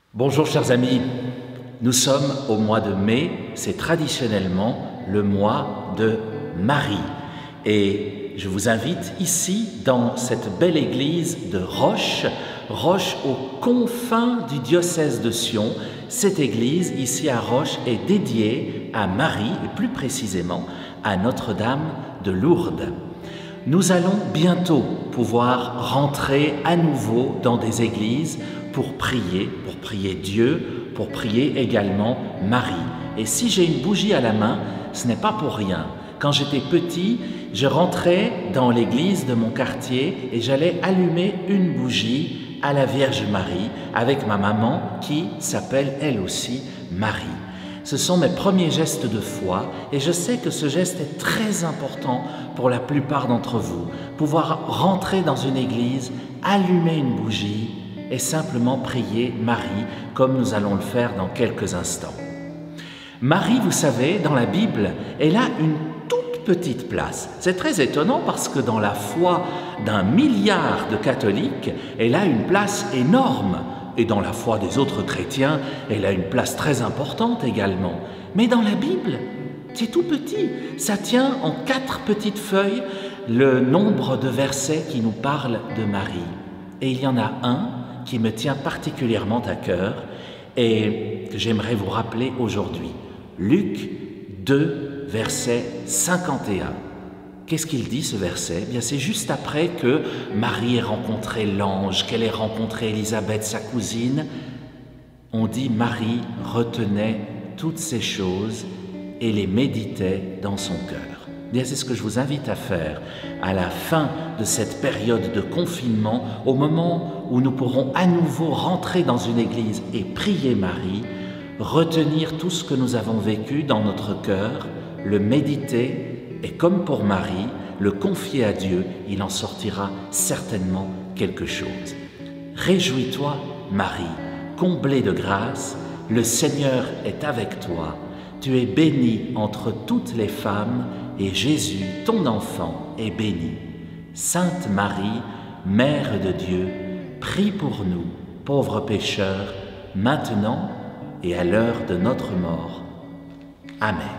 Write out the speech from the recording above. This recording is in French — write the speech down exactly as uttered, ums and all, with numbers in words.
Bonjour chers amis, nous sommes au mois de mai, c'est traditionnellement le mois de Marie. Et je vous invite ici dans cette belle église de Roche, Roche aux confins du diocèse de Sion. Cette église ici à Roche est dédiée à Marie et plus précisément à Notre-Dame de Lourdes. Nous allons bientôt pouvoir rentrer à nouveau dans des églises pour prier, pour prier Dieu, pour prier également Marie. Et si j'ai une bougie à la main, ce n'est pas pour rien. Quand j'étais petit, je rentrais dans l'église de mon quartier et j'allais allumer une bougie à la Vierge Marie avec ma maman qui s'appelle elle aussi Marie. Ce sont mes premiers gestes de foi et je sais que ce geste est très important pour la plupart d'entre vous. Pouvoir rentrer dans une église, allumer une bougie et simplement prier Marie comme nous allons le faire dans quelques instants. Marie, vous savez, dans la Bible, elle a une toute petite place. C'est très étonnant parce que dans la foi d'un milliard de catholiques, elle a une place énorme. Et dans la foi des autres chrétiens, elle a une place très importante également. Mais dans la Bible, c'est tout petit. Ça tient en quatre petites feuilles le nombre de versets qui nous parlent de Marie. Et il y en a un qui me tient particulièrement à cœur et que j'aimerais vous rappeler aujourd'hui. Luc deux, verset cinquante et un. Qu'est-ce qu'il dit ce verset? Eh bien, c'est juste après que Marie ait rencontré l'ange, qu'elle ait rencontré Élisabeth, sa cousine. On dit Marie retenait toutes ces choses et les méditait dans son cœur. Eh bien, c'est ce que je vous invite à faire à la fin de cette période de confinement, au moment où nous pourrons à nouveau rentrer dans une église et prier Marie, retenir tout ce que nous avons vécu dans notre cœur, le méditer. Et comme pour Marie, le confier à Dieu, il en sortira certainement quelque chose. Réjouis-toi, Marie, comblée de grâce, le Seigneur est avec toi. Tu es bénie entre toutes les femmes, et Jésus, ton enfant, est béni. Sainte Marie, Mère de Dieu, prie pour nous, pauvres pécheurs, maintenant et à l'heure de notre mort. Amen.